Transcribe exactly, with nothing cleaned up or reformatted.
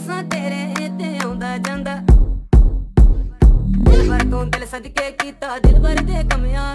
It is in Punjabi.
ਸਾਂ ਤੇਰੇ ਤੇ ਆਉਂਦਾ ਜਾਂਦਾ। ਦਿਲ ਭਰ ਤੋਂ ਦਿਲ ਸੱਜ ਕੇ ਕੀਤਾ ਦਿਲ ਭਰ ਦੇ ਕਮਿਆਂ